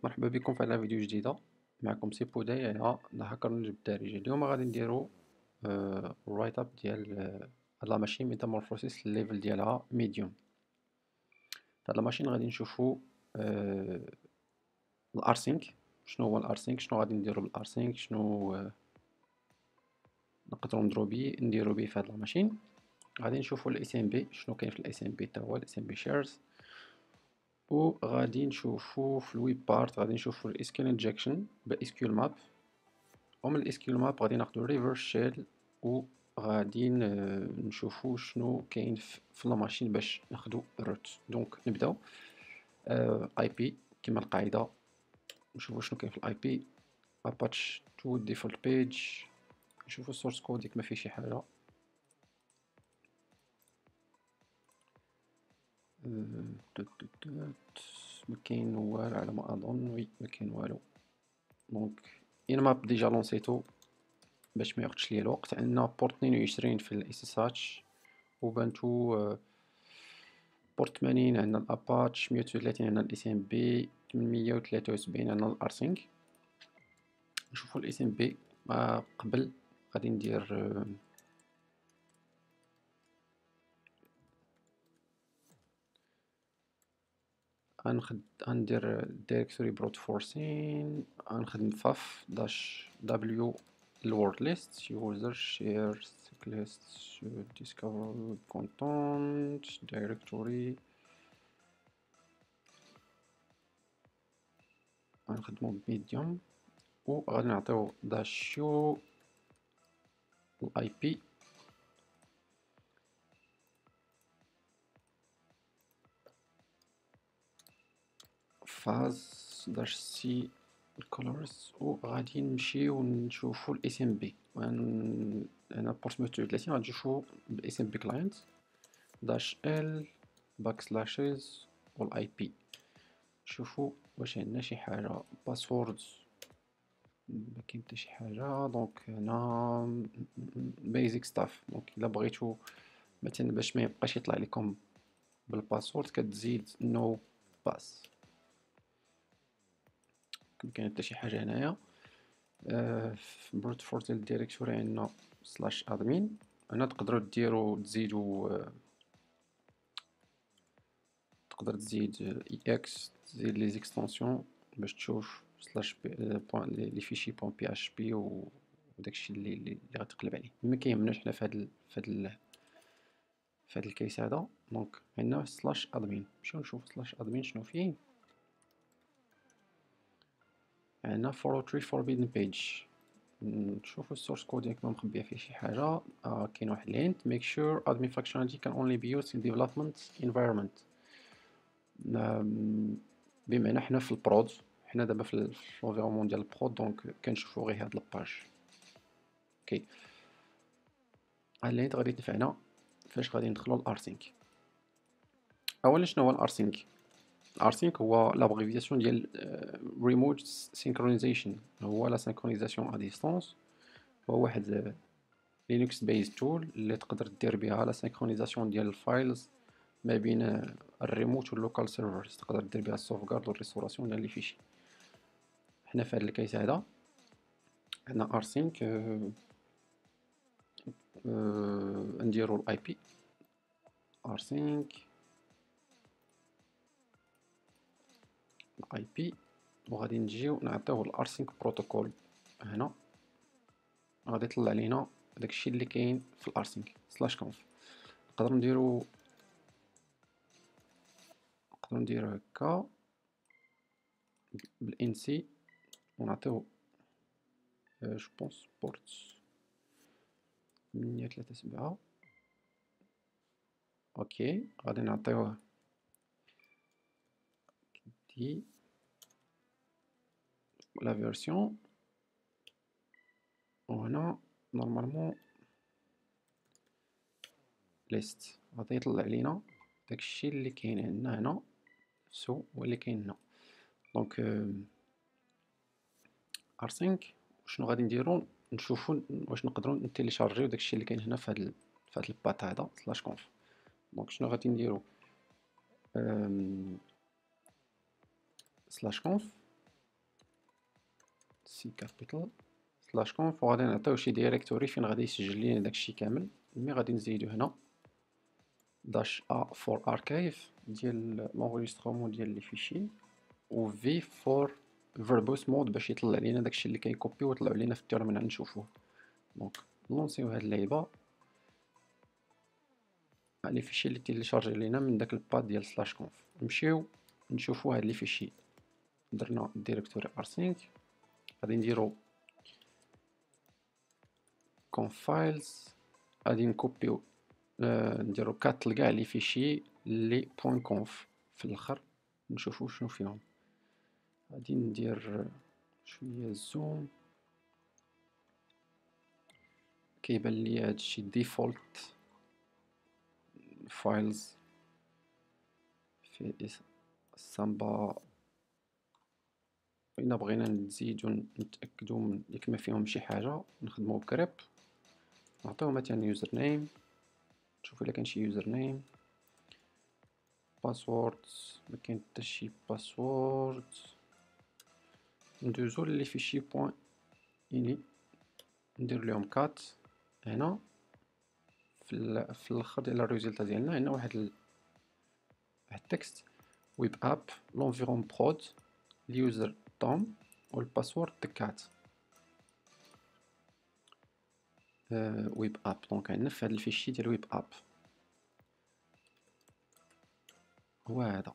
مرحبا بكم في على فيديو جديدة. معكم سي بوداي على هاكر النجم الدارجة. اليوم غادي نديرو رايت اب ديال هاد لا ماشين ميتامورفوسيس الليفل ديالها ميديوم. هاد لا ماشين غادي نشوفو الارسينك. شنو هو الارسينك، شنو غادي نديرو بالارسينك، شنو نقدرو نديرو بيه في هاد لا ماشين. غادي نشوفو الاس ام بي، شنو كاين في الاس ام بي، تا هو الاس ام بي شيرز. و غادي نشوفو في الويب بارت، غادي نشوفو الاس كيو انجكشن باس كيو ماب. ومن الاس كيو ماب غادي ناخدو ريفرس شيل، و غادي نشوفو شنو كاين في لا ماشين باش ناخدو الروت. دونك نبداو اي بي كما القاعده، نشوفو شنو كاين في الاي بي. اباتش تو ديفولت بيج، نشوفو السورس كود ديك ما فيه شي حاجه. ما كاين والو على ما اظن، وي ما كاين والو. دونك انماب ديجا لونسيتو باش ما ياخدش ليا الوقت. عندنا بورت 22 في الاس اس اتش، وبانتو بورت 80 عندنا الاباتش، 130 عندنا الاس ام بي، 873 عندنا الارسينج. نشوفو الاس ام بي. قبل غادي ندير غندير دايركتوري بروت فورسين، غنخدم فاف داش دبليو الورد ليست يوزر شير ستيك ليست ديسكفر كونتنت دايركتوري. غنخدمو بميديوم، و غادي نعطيو داش شو الاي بي. فاز داش سي الكولورز. و غادي نمشيو نشوفو الاس ام بي. هنا بورت 132 غادي نشوفو الاس ام بي كلاينت داش ال باك سلاشز والاي بي. نشوفو واش عندنا شي حاجه باسورد. ما كاين حتى شي حاجه. دونك هنا بيزيك ستاف. دونك الا بغيتو مثلا باش ما يبقاش يطلع لكم بالباسورد كتزيد نو باس. مكاين حتى شي حاجه هنايا. في بروت فورس ديال الديريكتوري عندنا سلاش ادمين. هنا تقدروا ديروا تزيدوا تقدر تزيد اي اكس، تزيد لي زيكستونسيون باش تشوف سلاش بوان لي فيشي بوان بي اش بي وداكشي اللي غتقلب عليه. ما كيهمناش حنا في هاد الكيس هذا. دونك عندنا سلاش ادمين. نمشيو نشوف سلاش ادمين شنو فيه. عندنا 403 forbidden page. نشوفو السورس كود ديالك ما مخبيه فيه شي حاجه. كاين واحد لينت make sure admin functionality can only be used in development environment. بمعنى حنا في البرود، حنا دابا في الانفيرومون ديال البرود، دونك كنشوفو غير هاد لاباج. اوكي، هاد اللينت غادي تنفعنا فاش غادي ندخلو الارسينك. اولا شنو هو الارسينك؟ الارسينك هو لابغيفياسيون ديال ريموت سينكرونيزيشن، هو لا سينكرونيزاسيون ا ديستانس. هو واحد لينكس بيز تول اللي تقدر دير بها لا سينكرونيزاسيون ديال الفايلز ما بين الريموت واللوكال سيرفرز. تقدر دير بها السوفغارد والريستوراسيون ديال لي فيشي. حنا في هاد الكيس هذا عندنا ارسينك. نديرو الاي بي ارسينك الاي بي، وغادي نجيو نعطيوه الارسينك بروتوكول. هنا غادي يطلع لينا داكشي اللي كاين في الارسينك سلاش كونف. نقدروا نديرو هكا بالان سي ونعطيو جو بونس بورت 837. اوكي، غادي نعطيوه دي لا فيرسيون. وهنا نورمالمون ليست غادي يطلع لينا داكشي اللي كاين عندنا هنا نفسو هو اللي كاين هنا. دونك ارسينك شنو غادي نديرو؟ نشوفو واش نقدروا نتيليشارجيو داكشي اللي كاين هنا في هاد البات هذا سلاش كونف. دونك شنو غادي نديرو؟ سلاش كونف سي كابيتال سلاش كونف، وغادي نعطيو شي ديريكتوري فين غادي يسجل لينا داكشي كامل. مي غادي نزيدو هنا داش ا فور اركايف ديال لونغيسترومون ديال لي فيشي، و في فور فيربوس مود باش يطلع لينا داكشي اللي كيكوبي ويطلع لينا في التيرمينال نشوفوه. دونك نلونسيو هاد اللعيبه. لي فيشي اللي تيليشارجي لينا من داك الباد ديال سلاش كونف، نمشيو نشوفو هاد لي فيشي. درنا ديريكتوري ار5، غادي نديرو conf files، غادي نكوبيو نديرو كات لكاع لي فيشي لي بوين كونف في الاخر نشوفو شنو فيهم. غادي ندير شويه زوم، كيبان لي هادشي ديفولت فايلز في السامبا. إلا بغينا نزيدو نتأكدو من ياك ما فيهم شي حاجة نخدمو بكريب، نعطيو مثلا يوزر نيم، نشوفو إلا كاين شي يوزر نيم، باسورد مكاين حتى شي باسورد. ندوزو لي فيشي بوين إني ندير ليهم كات. هنا في الاخر ديال الريزلت ديالنا عندنا واحد التكست ويب اب لونفيرون برود اليوزر توم والباسورد كات ويب اب. دونك عندنا في هذا الفيشي ديال ويب اب هو هذا.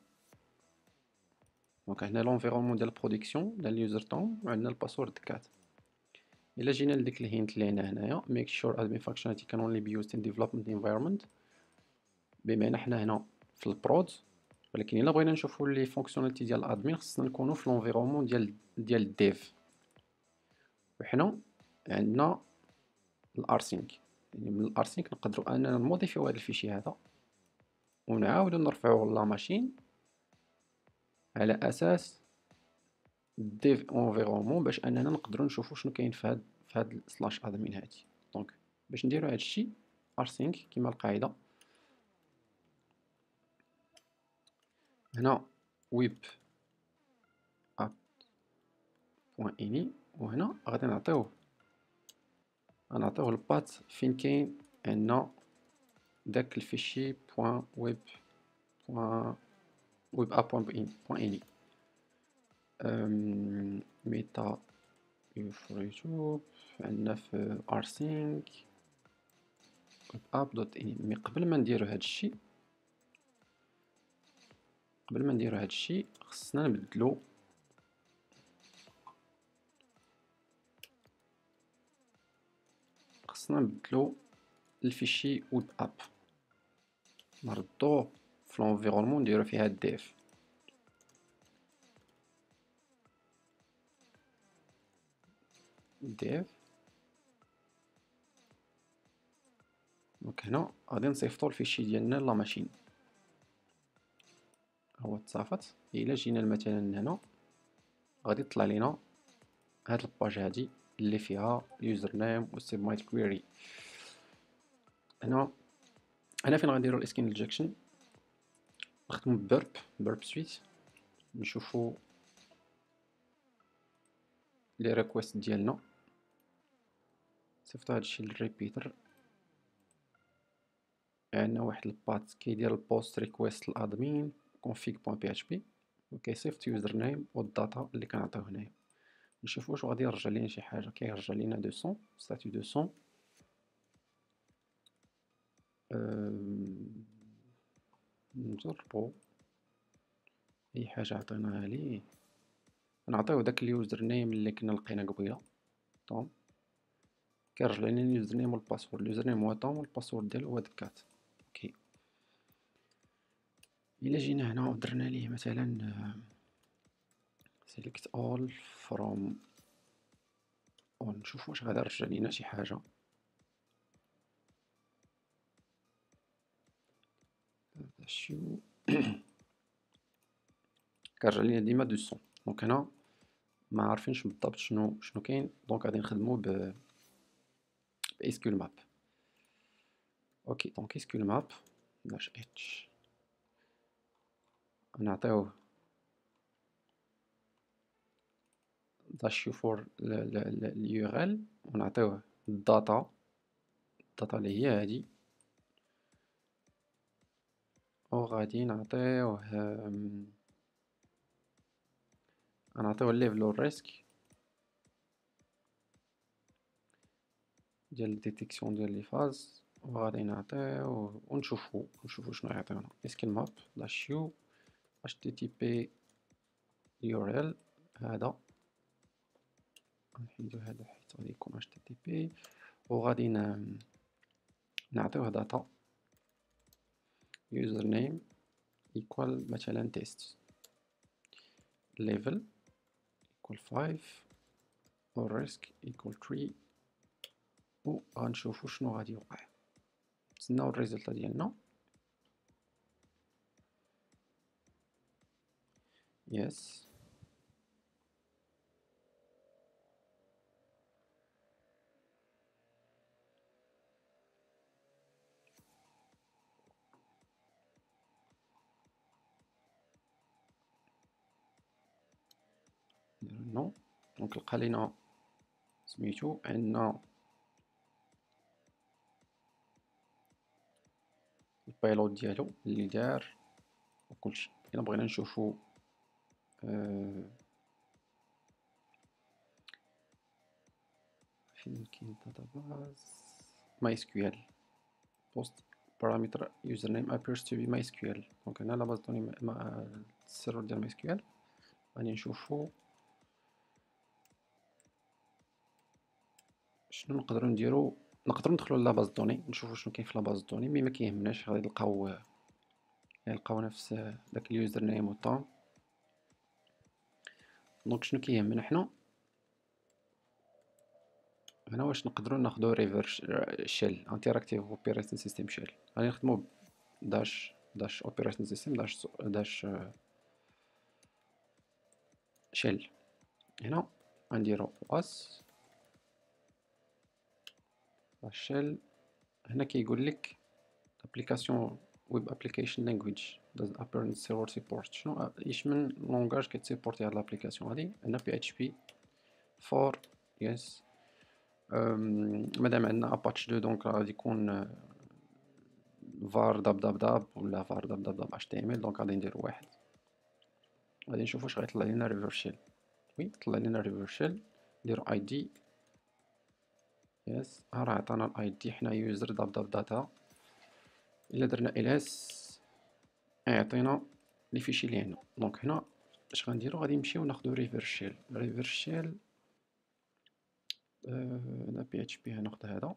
دونك عندنا لونفيرونمون ديال البرودكسيون ديال اليوزر توم وعندنا الباسورد كات. الا جينا لديك الهينت اللي هنا هنايا make sure admin functionality can only be used in development environment، بما ان حنا هنا في البرود، ولكن الا بغينا نشوفو لي فونكسيوناليتي ديال الادمين خصنا نكونو في لونفيرونمون ديال الديف. وحنا عندنا الارسينك، يعني من الارسينك نقدروا اننا نموديفيو هذا الفيشي هذا ونعاودو نرفعوه لا ماشين على اساس ديف انفيرونمون باش اننا نقدروا نشوفوا شنو كاين في هاد سلاش ادمين هادي. دونك باش نديرو هادشي ارسينك كيما القاعده هنا ويب اب بوين اني، وهنا غادي نعطيوه البات فين كاين عندنا داك الفيشي بوين ويب اب بوين اني ميتا في يوتيوب عندنا في ارسينك ويب اب دوت اني. مي قبل ما نديرو هادشي خصنا نبدلو الفيشي ويب اب، نردوه في لونفيرونمون نديرو فيها الديف. دونك هنا غادي نصيفطو الفيشي ديالنا لا ماشين، هو تصافت. الا جينا مثلا هنا غادي يطلع لينا هاد الباج هادي اللي فيها يوزر نيم و سبميت كويري. هنا فين غنديرو الاسكين انجكشن، نخدمو ببرب سويت، نشوفو لي ريكويست ديالنا. صيفطو هادشي للريبيتر، عندنا واحد البات كيدير البوست ريكويست للادمين config.php وكيصيفط يوزر نيم والداتا اللي كنعطيوه هنايا. نشوفو واش غادي يرجع لينا شي حاجه. كيرجع لينا 200 ستاتيو 200. نجربو اي حاجه عطيناها ليه، نعطيوه داك اليوزر نيم اللي كنا لقينا قبيله طوم. كيرجع لينا اليوزر نيم والباسورد. اليوزر نيم هو طوم والباسورد ديالو هو دكات. اوكي الا جينا هنا ودرنا ليه مثلا select all from all، نشوف واش غادي يرجع لينا شي حاجه. شو كيرجع لينا ديما 200. دونك هنا ما عارفينش بالضبط شنو كاين، دونك غادي نخدمو ب SQL map. اوكي دونك SQL map داش اتش نعطيوه داش يو فور اليو ار ال، ونعطيوه الداتا اللي هي هادي، وغادي نعطيوه الليفل والريسك ديال الديتيكسيون ديال لي فاز، وغادي نعطيوه ونشوفو شنو يعطيونا. اسكيل ماب داش يو http URL هذا نحيدو هذا حيت غادي يكون http، وغادي نعطيوه داتا يوزر نيم equal مثلا تيست، level equal 5 والريسك equal 3، وغنشوفو شنو غادي يوقع. نتسناو الريزلت ديالنا. يس نو. دونك لقى لينا سميتو عندنا البايلوت ديالو اللي دار وكلشي. إلا بغينا نشوفو فين كاين داتاباز MySQL post parameter username appears to be MySQL. دونك هنا لا باز دوني السيرفر ديال MySQL. غادي نشوفو شنو نقدروا نديرو. نقدروا ندخلوا لا باز دوني نشوفوا شنو كاين في لا باز دوني، مي ما كيهمناش. غادي نلقاو نفس داك اليوزر نيم والطون. دونك شنو كيهمنا حنا هنا، واش نقدروا ناخذوا ريفرش شيل انتراكتيف اوبريتنج سيستم شيل. غادي نخدموا داش اوبريتنج سيستم داش شيل. هنا غنديروا واس شيل. هنا كيقول لك ابليكاسيون ويب ابليكيشن لانجويج does apparent server support. شنو ايش من لونغاج كتسيبورتي هاد الابليكاسيون هادي؟ هنا بي اتش بي 4 يس. مادام عندنا اباتش 2 دونك غادي يكون var داب داب داب ولا var داب داب داب html. دونك غادي نديرو واحد. غادي نشوفو واش غيطلع لينا ريفرس شيل. وي طلع لينا ريفرس شيل. نديرو اي دي يس. راه عطانا الاي دي حنا يوزر داب داب داتا. الا درنا ls يعطينا لي فيشي اللي هنا. دونك هنا اش غنديرو؟ غادي نمشيو ناخدو ريفرس شيل. ريفرس شيل هنا بي اتش بي غناخد هذا.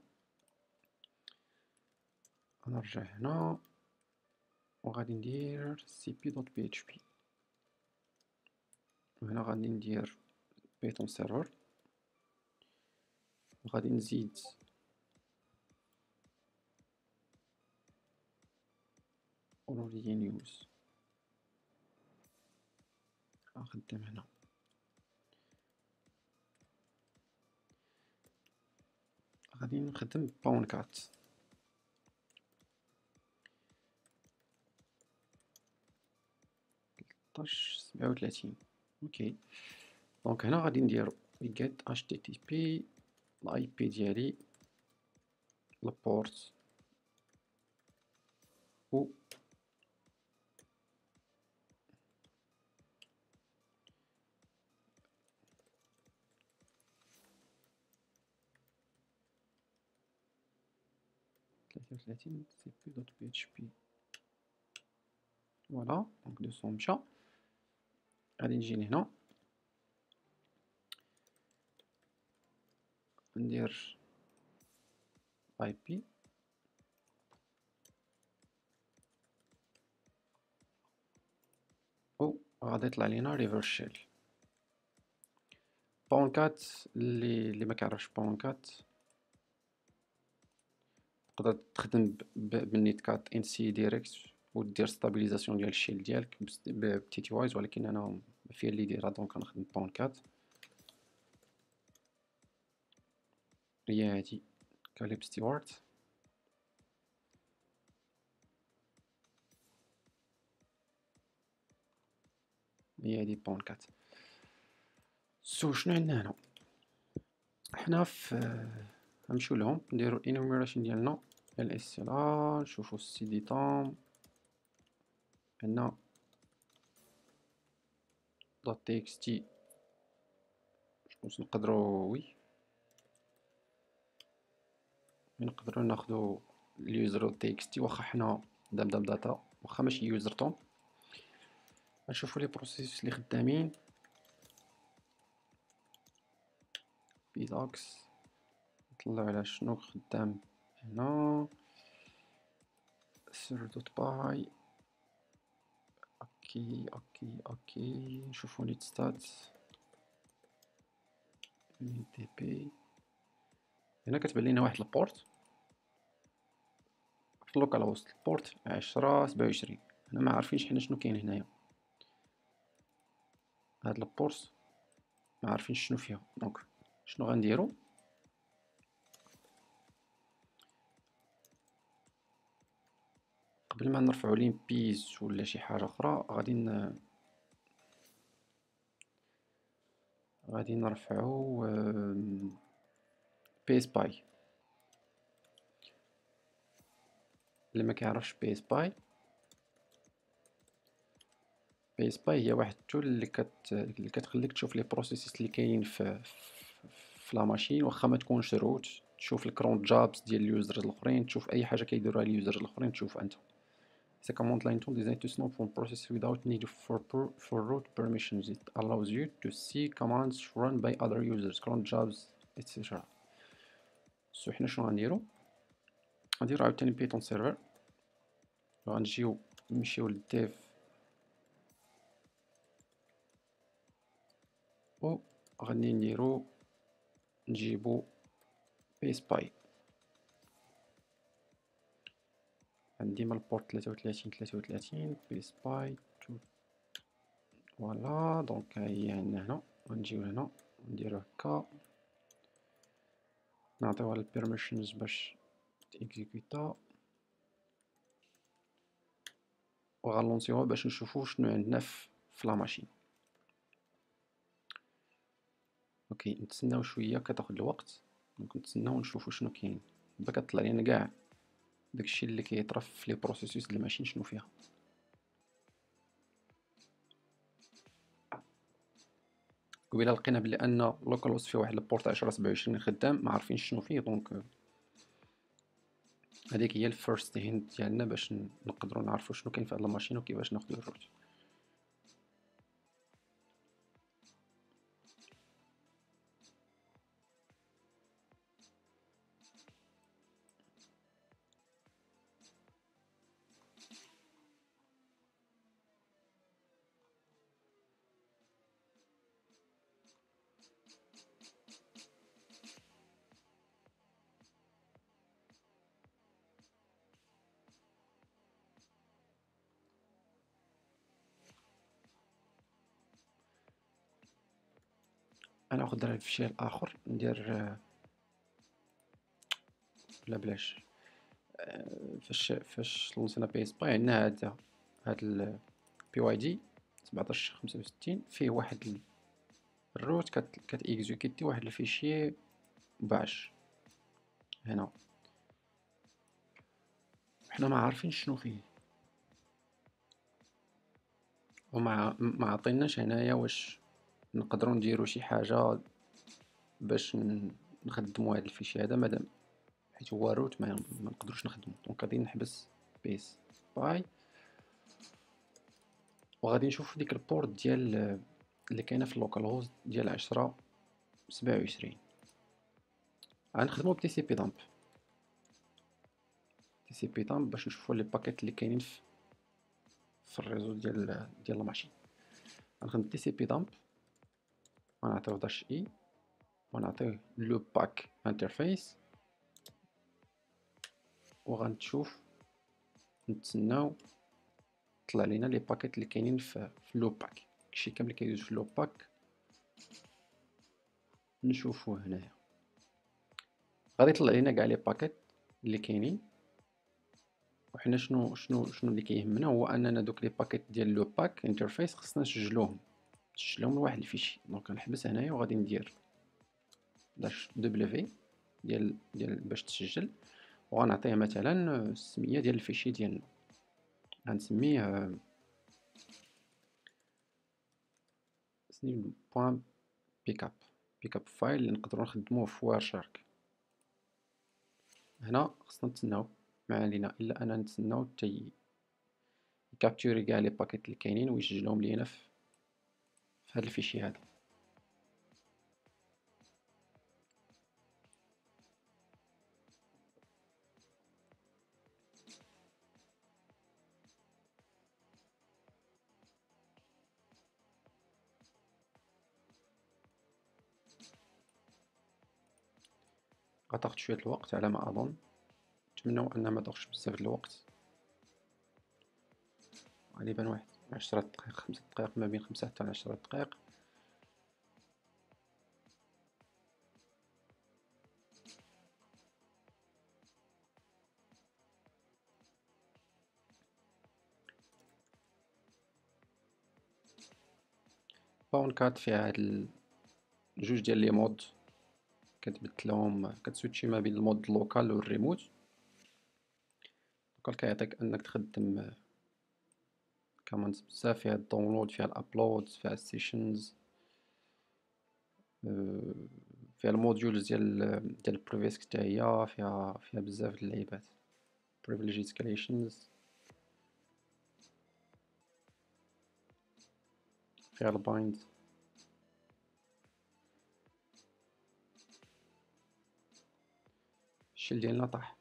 غنرجع هنا وغادي ندير سي بي دوت بي اتش بي، وهنا غادي ندير بيتون سيرفر، وغادي نزيد اوريدي نيوز. غنخدم هنا غادي نخدم باون كات 1337. اوكي. دونك هنا غادي ندير get http الاي بي ديالي البورت و ثلاثة وثلاثين سي بي دوت بي اتش بي. فوالا دونك 200 مشى. غادي نجي لهنا ندير اي بي و غادي يطلع لينا ريفرس شيل. باون كات اللي ما كيعرفش باون كات تقدر تخدم بالنيت كات ان سي ديريكت ودير ستابيليزاسيون ديال الشيل ديالك بتي تي وايز، ولكن انا ما فيا اللي يديرها دونك كنخدم باون كات. هي هادي كاليب ستيوارت. هي هادي باون كات. شنو عندنا هنا؟ حنا غنمشيو لهم نديرو enumeration ديالنا LSLR، نشوفو السي دي طوم عندنا دوت تي واش نقدرو وي نقدرو ناخدو اليوزر تي واخا حنا داتا واخا ماشي يوزر طوم. غنشوفو لي بروسيسوس اللي خدامين بيزاكس، نطلعو على شنو خدام هنا سير دوت باي. اوكي نشوفو نيت ستات تي بي. هنا كتبان لينا واحد البورت في اللوكال هوست، البورت 10/27. هنا ما عارفينش حنا شنو كاين هنايا، هاد البورت ما عارفينش شنو فيها. دونك شنو غنديرو؟ قبل ما نرفعو لين بيز ولا شي حاجه اخرى غادي نرفعو بيس باي. اللي ما كيعرفش بيس باي هي واحد التول اللي كتخليك تشوف لي بروسيسز اللي كاينين في لا ماشين واخا ما تكونش روت، تشوف الكرون جابس ديال اليوزرز الاخرين، تشوف اي حاجه كيديروها اليوزرز الاخرين تشوف انت. It's a command line tool designed to snap from processes without need for root permissions. It allows you to see commands run by other users, cron jobs, etc. سو حنا شنو غنديرو؟ غنديرو عاوتاني بيتون سيرفر، غنجيو نمشيو للديف و غادي نديرو نجيبو بيس باي. عندي من البورت 33 بيس باي فوالا. دونك هي عندنا هنا، غنجيو هنا نديرو هكا، نعطيوها البيرميشنز باش تيكزيكوتا وغنلونسيوها باش نشوفو شنو عندنا في لا ماشين. اوكي نتسناو شويه كتاخد الوقت، دونك نتسناو نشوفو شنو كاين. دابا كطلع لينا كاع داكشي اللي كيطرا في لي بروسيسوس ديال الماشين شنو فيها. قبيله لقينا بلي ان لوكال هوست فيه واحد البورت 10/27 خدام ما عارفينش شنو فيه. دونك هذيك هي الفيرست هينت ديالنا باش نقدروا نعرفوا شنو كاين في هاد الماشين وكيفاش ناخذوا الروت. انا ناخذ الفشي الاخر ندير لا بلاش. فاش لونسينا بي اس باي عندنا هاد البي واي دي 1765 فيه واحد الروت كتيكزيكوتي واحد الفيشي باش هنا حنا ما عارفين شنو فيه وما ما عطيناش هنايا واش نقدروا نديروا شي حاجه باش نخدموا هذا الفيشي هذا مادام حيت هو روت ما نقدروش نخدمو. دونك غادي نحبس بيس باي وغادي نشوف ديك البورت ديال اللي كاينه في اللوكال هوست ديال 10/27. غنخدمو بتي سي بي دامب باش نشوفو لي باكيت اللي كاينين في الريزو ديال الماشين. غنخدم تي سي بي دامب ونعطيو داش اي ونعطيه لو باك انترفيس وغنشوف نتسناو طلع لينا لي باكيت اللي كاينين في لو باك. داكشي كامل اللي كيدوز في لو باك نشوفوه هنايا. غادي يطلع لينا كاع لي باكيت اللي كاينين وحنا شنو اللي كيهمنا هو اننا دوك لي باكيت ديال لو باك انترفيس خصنا نسجلوهم. تسجلهم لواحد الفيشي. دونك غنحبس هنايا وغادي ندير داش دبليو ديال باش تسجل، وغنعطيه مثلا السمية ديال الفيشي ديالنا، غنسميه بوان بيك اب فايل اللي نقدروا نخدموه في وارشارك. هنا خصنا نتسناو، ما علينا الا اننا نتسناو حتى يكابتوري كاع لي باكيت اللي كاينين ويسجلهم لينا في هذا الفيشي هذا. غتاخد شويه الوقت على ما اظن، نتمنوا انها ما تاخدش بزاف د الوقت، غالبا واحد 10 دقائق 5 دقائق، ما بين 5 حتى 10 دقائق. باون كات فيها هاد الجوج ديال لي مود، كتبدلهم كتسويتشي ما بين المود اللوكال والريموت. اللوكال كيعطيك انك تخدم كوماندز بزاف، فيها الداونلود، فيها الابلود، فيها السيشنز، فيها الموديولز ديال البريفيس حتى هي فيها بزاف د اللعيبات. privilege escalations، فيها البايند. الشيل ديالنا طاح،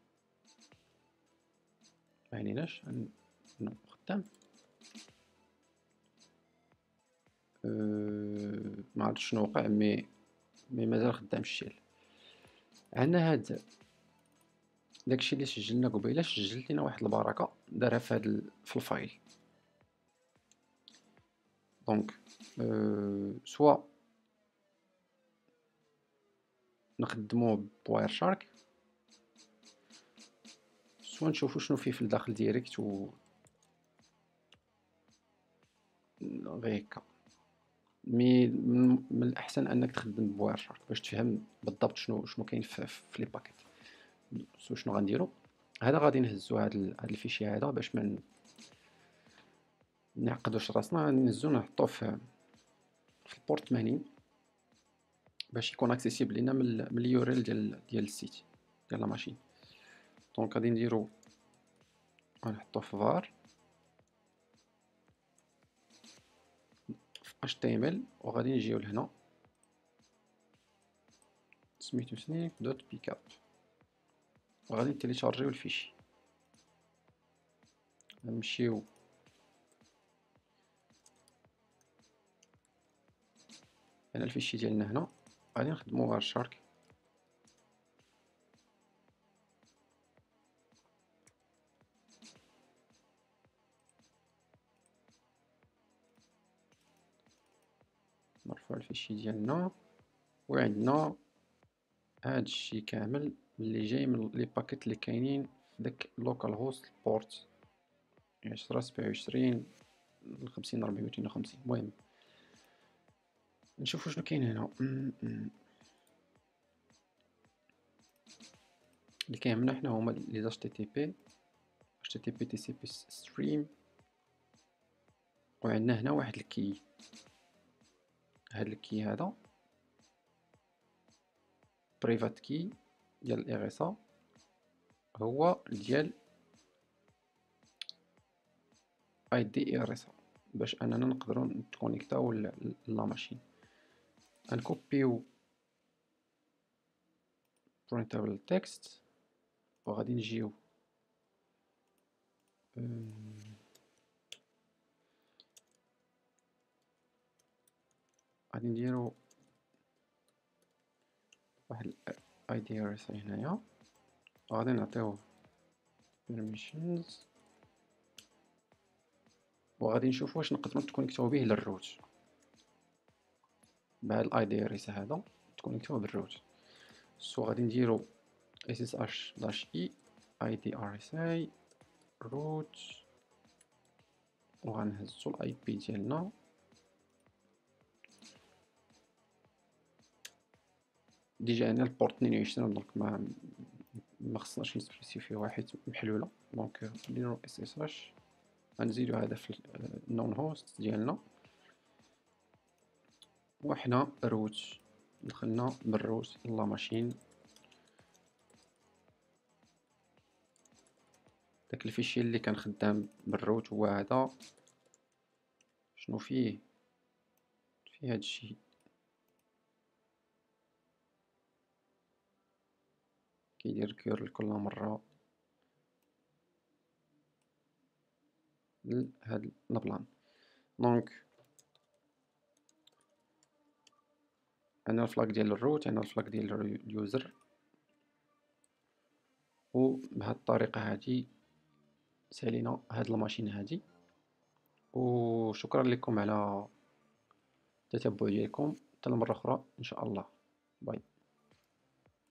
معنيناش خدام. ما عرفتش شنو وقع، مي مازال خدام الشيل. عندنا هاد داكشي اللي سجلنا قبيله، سجلت لينا واحد البركه دارها في في الفايل. دونك سوا نخدموه بواير شارك، سوا نشوفو شنو فيه في الداخل ديريكت و غير هكا. مي من الاحسن انك تخدم بواير شارك باش تفهم بالضبط شنو كاين في لي باكيت. سو شنو غنديرو، هذا غادي نهزو هاد الفيشي هذا باش ما نعقدوش راسنا. غادي نهزو نحطوه في البورت 80 باش يكون اكسيسيبل لينا من اليوريل ديال السيت ديال لا ماشين. دونك غادي نديرو غنحطوه في var في html، وغادي نجيو لهنا سميتو سنيك دوت بيك اب، وغادي نتيليشارجيو الفيشي. نمشيو هنا الفيشي ديالنا هنا، غادي نخدمو غير شارك. نرفعو الفيشي ديالنا، وعندنا هاد الشي كامل اللي جاي من لي باكيت اللي كاينين في داك لوكال هوست بورت 10 27 50 452. المهم نشوفو شنو كاين هنا. اللي كيهمنا حنا هما لي HTTP TCP ستريم، وعندنا هنا واحد الكي. هاد الكي هذا بريفات كي ديال الإغيصا، هو ديال ID إغيصا، باش اننا نقدروا نتكونيكتاو لا ماشين. غنكوبيو printable text، وغادي نجيو غادي نديرو واحد ID إغيصا هنايا، وغادي نعطيوه permissions، وغادي نشوف واش نقدروا نتكونيكتاو به للروت. بهاد الاي دي إغيصا هذا نتكونيكتاو بالروت. سو غادي نديرو ssh-e IDRSA root، وغنهزو الاي بي ديالنا ديجا هنا البورت 22 دونك ما خصناش نسبيسيفيو واحد محلولة. دونك نديرو اس اس اش، غنزيدو هذا في النون هوست ديالنا، وحنا روت دخلنا بالروت يلا ماشين. داك الفيشي اللي كان خدام بالروت هو هذا. شنو فيه هادشي كيدير كيرل كل مرة لهاد البلان. دونك عندنا الفلاك ديال الروت، عندنا الفلاك ديال اليوزر، وبهاد الطريقة هادي سالينا هاد الماشين هادي. وشكرا لكم على التتبع ديالكم، حتى المرة أخرى إن شاء الله. باي.